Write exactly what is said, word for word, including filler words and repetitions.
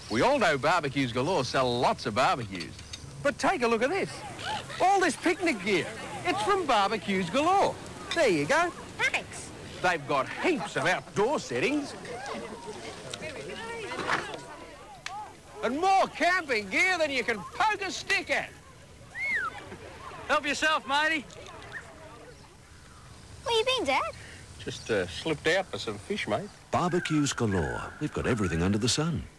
We all know B B Qs Galore sell lots of barbecues. But take a look at this. All this picnic gear. It's from B B Qs Galore. There you go. Thanks. They've got heaps of outdoor settings. And more camping gear than you can poke a stick at. Help yourself, matey. Where you been, Dad? Just uh, slipped out for some fish, mate. B B Qs Galore. They've got everything under the sun.